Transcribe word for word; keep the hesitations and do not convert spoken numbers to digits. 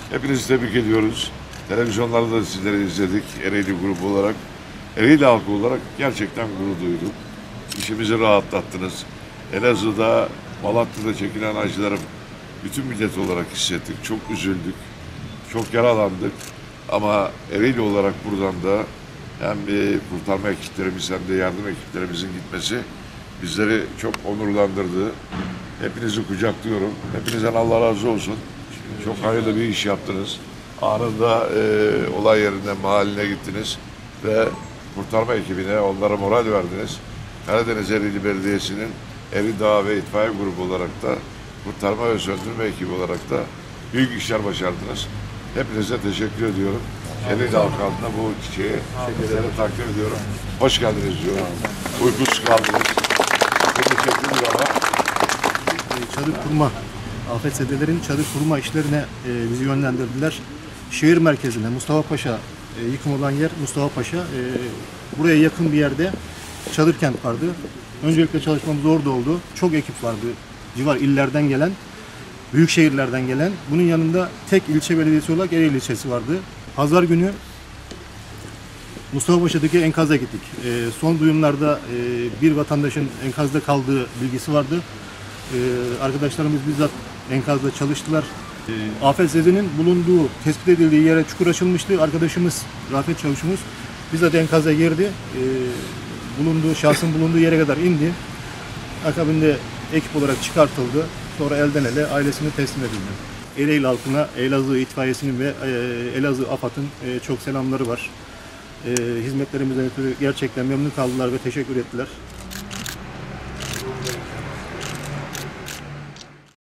Hepinizi tebrik ediyoruz. Televizyonlarda da sizleri izledik. Ereğli grubu olarak, Ereğli halkı olarak gerçekten gurur duyduk. İşimizi rahatlattınız. Elazığ'da, Malatya'da çekilen acıları bütün millet olarak hissettik. Çok üzüldük. Çok yaralandık. Ama Ereğli olarak buradan da hem e, kurtarma ekiplerimiz hem de yardım ekiplerimizin gitmesi bizleri çok onurlandırdı. Hepinizi kucaklıyorum. Hepinizden Allah razı olsun. Çok hayırlı bir iş yaptınız. Anında e, olay yerine, mahalline gittiniz ve kurtarma ekibine onlara moral verdiniz. Karadeniz Ereğli Belediyesi'nin Eridağ ve İtfaiye grubu olarak da kurtarma ve söndürme ekibi olarak da büyük işler başardınız. Hepinize teşekkür ediyorum. Ereğli halkı adına bu çiçeği sizlere takdim ediyorum. Hoş geldiniz diyorum. Uykusuz kaldınız. Çok teşekkür ediyorum. Çadır kurma, afetzedelerin çadır kurma işlerine e, bizi yönlendirdiler. Şehir merkezine, Mustafa Paşa, e, yıkım olan yer Mustafa Paşa. E, buraya yakın bir yerde çadır kent vardı. Öncelikle çalışmamız orada oldu. Çok ekip vardı. Civar illerden gelen, büyük şehirlerden gelen. Bunun yanında tek ilçe belediyesi olarak Ereğli ilçesi vardı. Pazar günü Mustafa Paşa'daki enkaza gittik. E, son duyumlarda e, bir vatandaşın enkazda kaldığı bilgisi vardı. E, arkadaşlarımız bizzat enkazda çalıştılar. E, afetzedenin bulunduğu, tespit edildiği yere çukur açılmıştı. Arkadaşımız, Rafet Çavuş'umuz bizzat enkaza girdi. E, bulunduğu, şahsın bulunduğu yere kadar indi. Akabinde ekip olarak çıkartıldı. Sonra elden ele ailesine teslim edildi. Ereğli halkına, Elazığ itfaiyesinin ve e, Elazığ AFAD'ın e, çok selamları var. E, hizmetlerimizden ötürü gerçekten memnun kaldılar ve teşekkür ettiler.